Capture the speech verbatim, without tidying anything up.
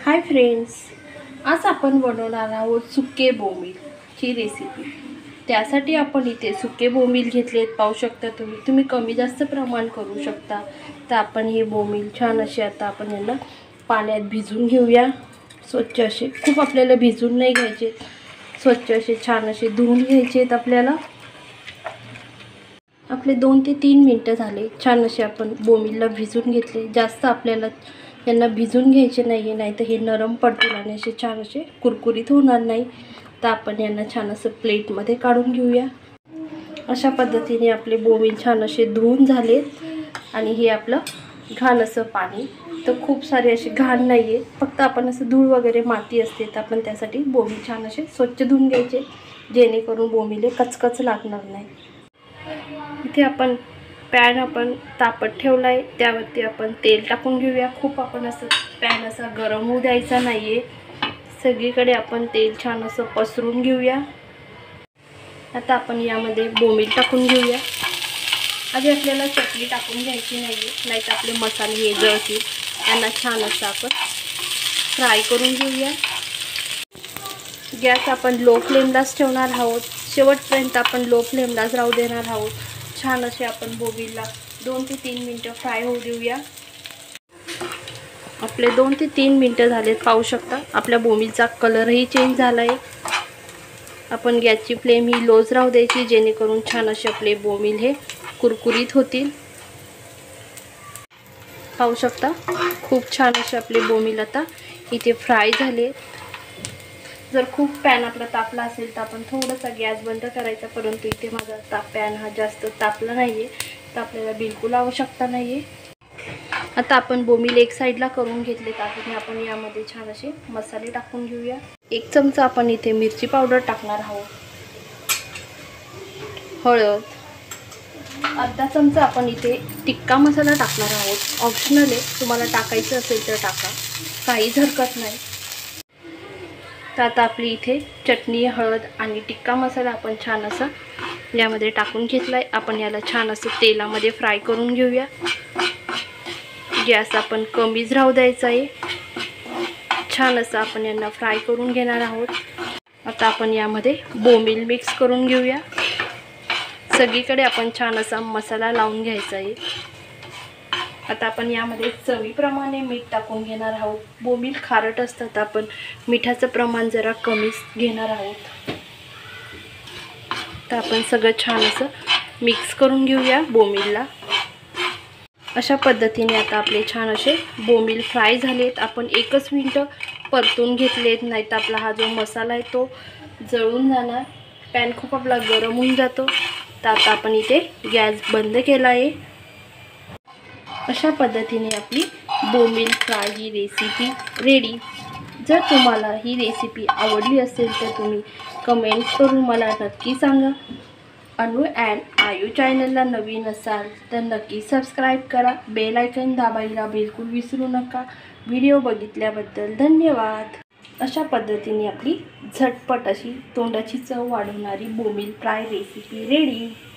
Hi friends, आज आपण बनवणार आहोत सुके बोंबीलची रेसिपी। त्यासाठी आपण इथे सुके बोंबील घेतलेत। पाहू शकता तुम्ही तुम्ही कमी जास्त प्रमाण करू शकता। तर आपण हे बोंबील छान असे आता आपण यांना पाण्यात भिजवून घेऊया। स्वच्छ असे, खूप आपल्याला भिजवून नाही घ्यायचे, स्वच्छ असे छान असे धुवून घ्यायचे आहेत। आपल्याला आपले दोन ते तीन मिनिटं झाले। छान असे आपण बोंबीलला भिजवून घेतले। जास्त आपल्याला यांना भिजून घ्यायचे नाही, नाही तर हे नरम पडतील आणि असे छान असे कुरकुरीत होणार नाही। तर आपण यांना छान असं प्लेटमध्ये काढून घेऊया। अशा पद्धतीने आपले बोंबील छान असे धुवून झालेत आणि हे आपलं घाण असं पाणी, तर खूप सारे असे घाण नाही आहे, फक्त आपण असं धूळ वगैरे माती असते, तर आपण त्यासाठी बोंबील छान असे स्वच्छ धुवून घ्यायचे, जेणेकरून बोंबील कचकच लागणार नाही। इथे आपण पॅन आपण तापत ठेवला आहे, त्यावरती आपण तेल टाकून घेऊया। खूप आपण असं पॅन असा गरम होऊ द्यायचा नाही आहे, सगळीकडे आपण तेल छान असं पसरून घेऊया। आता आपण यामध्ये बोंबील टाकून घेऊया। आधी आपल्याला चटणी टाकून घ्यायची नाही आहे, नाही तर आपले मसाले हे जळतील। यांना छान असं आपण फ्राय करून घेऊया। गॅस आपण लो फ्लेमलाच ठेवणार आहोत, शेवटपर्यंत आपण लो फ्लेमलाच राहू देणार आहोत। छान असे आपण बोंबीलला दोन ते तीन मिनटं फ्राय होऊ देऊया। आपले दोन ते तीन मिनटं झालेत। पाहू शकता आपल्या बोंबीलचा कलरही चेंज झाला आहे। आपण गॅसची फ्लेम ही लोच राहू द्यायची, जेणेकरून छान असे आपले बोंबील हे कुरकुरीत होतील। पाहू शकता खूप छान असे आपले बोंबील आता इथे फ्राय झाले। जर खूप पॅन आपला तापला असेल तर आपण थोडासा गॅस बंद करायचा, परंतु इथे माझा ताप पॅन हा जास्त तापला नाहीये, तर आपल्याला बिलकुल आवश्यकता नाहीये। आता आपण बोंबील एक साईडला करून घेतले, तर आपण यामध्ये छान असे मसाले टाकून घेऊया। एक चमचा आपण इथे मिरची पावडर टाकणार आहोत, हळद, अर्धा चमचा आपण इथे टिक्का मसाला टाकणार आहोत। ऑप्शनल आहे, तुम्हाला टाकायचं असेल तर टाका, काहीच हरकत नाही। तर आता आपली इथे चटणी, हळद आणि टिक्का मसाला आपण छान असा यामध्ये टाकून घेतलाय। आपण याला छान असं तेलामध्ये फ्राय करून घेऊया। गॅस आपण कमीच राहू द्यायचा आहे। छान असं आपण यांना फ्राय करून घेणार आहोत। आता आपण यामध्ये बोंबील मिक्स करून घेऊया। सगळीकडे आपण छान असा मसाला लावून घ्यायचा आहे। आता आपण यामध्ये चवीप्रमाणे मीठ टाकून घेणार आहोत। बोंबील खारट असतात, आपण मिठाचं प्रमाण जरा कमीच घेणार आहोत। तर आपण सगळं छान असं मिक्स करून घेऊया बोंबीलला। अशा पद्धतीने आता आपले छान असे बोंबील फ्राय झालेत। आपण एकच मिनिट परतून घेतलेत, नाही तर आपला हा जो मसाला आहे तो जळून जाणार, पॅन खूप आपला गरम होऊन जातो। तर आता आपण इथे गॅस बंद केला आहे। अशा पद्धतीने आपली बोंबील फ्राय ही रेसिपी रेडी। जर तुम्हाला ही रेसिपी आवडली असेल तर तुम्ही कमेंट करून मला नक्की सांगा। अनु अँड आयू चॅनलला नवीन असाल तर नक्की सबस्क्राईब करा, बेल आयकॉन दाबायला बिलकुल विसरू नका। व्हिडिओ बघितल्याबद्दल धन्यवाद। अशा पद्धतीने आपली झटपट अशी तोंडाची चव वाढवणारी बोंबील फ्राय रेसिपी रेडी।